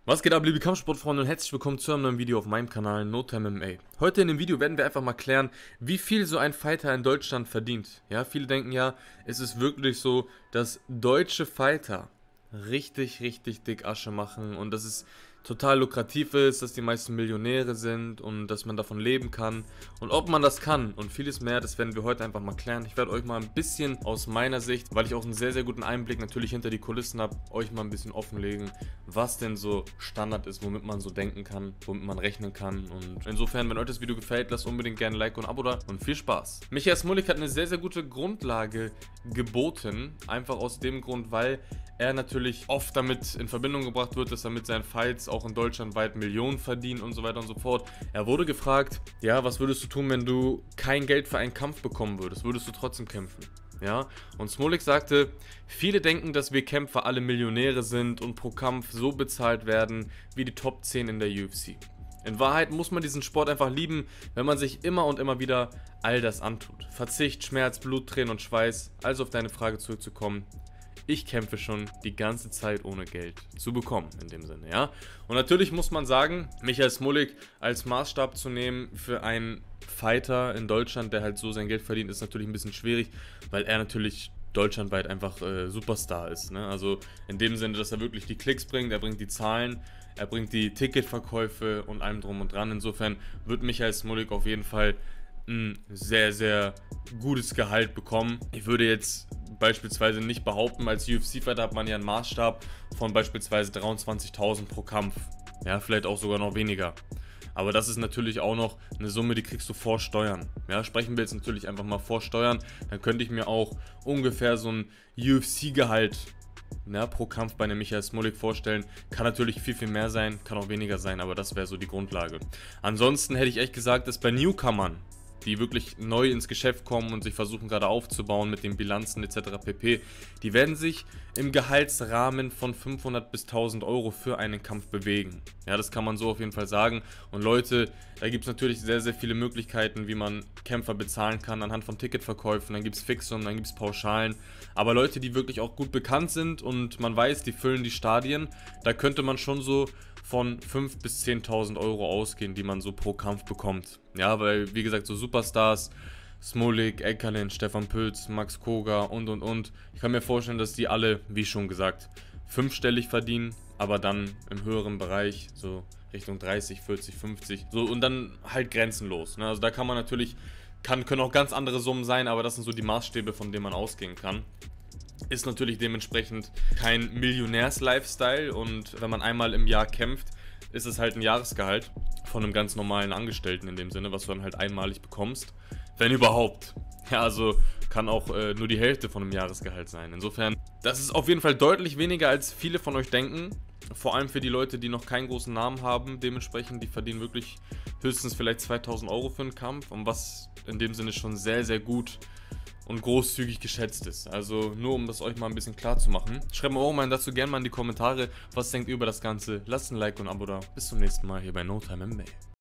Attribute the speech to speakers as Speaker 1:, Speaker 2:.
Speaker 1: Was geht ab, liebe Kampfsportfreunde, und herzlich willkommen zu einem neuen Video auf meinem Kanal NoTime MMA. Heute in dem Video werden wir einfach mal klären, wie viel so ein Fighter in Deutschland verdient. Ja, viele denken ja, es ist wirklich so, dass deutsche Fighter richtig dick Asche machen und dass es total lukrativ ist, dass die meisten Millionäre sind und dass man davon leben kann und ob man das kann und vieles mehr, das werden wir heute einfach mal klären. Ich werde euch mal ein bisschen aus meiner Sicht, weil ich auch einen sehr guten Einblick natürlich hinter die Kulissen habe, euch mal ein bisschen offenlegen, was denn so Standard ist, womit man so denken kann, womit man rechnen kann. Und insofern, wenn euch das Video gefällt, lasst unbedingt gerne ein Like und ein Abo da und viel Spaß. Michael Smolik hat eine sehr gute Grundlage geboten, einfach aus dem Grund, weil er natürlich oft damit in Verbindung gebracht wird, dass er mit seinen Fights auch in Deutschland weit Millionen verdient und so weiter und so fort. Er wurde gefragt, ja, was würdest du tun, wenn du kein Geld für einen Kampf bekommen würdest? Würdest du trotzdem kämpfen? Ja, und Smolik sagte, viele denken, dass wir Kämpfer alle Millionäre sind und pro Kampf so bezahlt werden wie die Top 10 in der UFC. In Wahrheit muss man diesen Sport einfach lieben, wenn man sich immer und immer wieder all das antut. Verzicht, Schmerz, Blut, Tränen und Schweiß. Also auf deine Frage zurückzukommen. Ich kämpfe schon die ganze Zeit ohne Geld zu bekommen, in dem Sinne, ja. Und natürlich muss man sagen, Michael Smolik als Maßstab zu nehmen für einen Fighter in Deutschland, der halt so sein Geld verdient, ist natürlich ein bisschen schwierig, weil er natürlich deutschlandweit einfach Superstar ist, ne? Also in dem Sinne, dass er wirklich die Klicks bringt, er bringt die Zahlen, er bringt die Ticketverkäufe und allem drum und dran. Insofern wird Michael Smolik auf jeden Fall ein sehr gutes Gehalt bekommen. Ich würde jetzt beispielsweise nicht behaupten, als UFC-Fighter hat man ja einen Maßstab von beispielsweise 23.000 pro Kampf. Ja, vielleicht auch sogar noch weniger. Aber das ist natürlich auch noch eine Summe, die kriegst du vor Steuern. Ja, sprechen wir jetzt natürlich einfach mal vor Steuern. Dann könnte ich mir auch ungefähr so ein UFC-Gehalt pro Kampf bei einem Michael Smolik vorstellen. Kann natürlich viel mehr sein, kann auch weniger sein, aber das wäre so die Grundlage. Ansonsten hätte ich echt gesagt, dass bei Newcomern, die wirklich neu ins Geschäft kommen und sich versuchen gerade aufzubauen mit den Bilanzen etc. pp., die werden sich im Gehaltsrahmen von 500 bis 1000 Euro für einen Kampf bewegen. Ja, das kann man so auf jeden Fall sagen. Und Leute, da gibt es natürlich sehr viele Möglichkeiten, wie man Kämpfer bezahlen kann, anhand von Ticketverkäufen. Dann gibt es Fixum, dann gibt es Pauschalen. Aber Leute, die wirklich auch gut bekannt sind und man weiß, die füllen die Stadien, da könnte man schon so von 5.000 bis 10.000 Euro ausgehen, die man so pro Kampf bekommt. Ja, weil, wie gesagt, so Superstars, Smolik, Eckerlin, Stefan Pütz, Max Koga und. Ich kann mir vorstellen, dass die alle, wie schon gesagt, fünfstellig verdienen, aber dann im höheren Bereich, so Richtung 30, 40, 50, so und dann halt grenzenlos. Ne? Also da kann man natürlich, können auch ganz andere Summen sein, aber das sind so die Maßstäbe, von denen man ausgehen kann. Ist natürlich dementsprechend kein Millionärs-Lifestyle und wenn man einmal im Jahr kämpft, ist es halt ein Jahresgehalt von einem ganz normalen Angestellten in dem Sinne, was du dann halt einmalig bekommst, wenn überhaupt. Ja, also kann auch nur die Hälfte von einem Jahresgehalt sein. Insofern, das ist auf jeden Fall deutlich weniger, als viele von euch denken. Vor allem für die Leute, die noch keinen großen Namen haben. Dementsprechend, die verdienen wirklich höchstens vielleicht 2000 Euro für einen Kampf. Und was in dem Sinne schon sehr gut und großzügig geschätzt ist. Also nur um das euch mal ein bisschen klar zu machen. Schreibt mir auch mal dazu gerne mal in die Kommentare, was denkt ihr über das Ganze. Lasst ein Like und ein Abo da. Bis zum nächsten Mal hier bei NoTime MMA.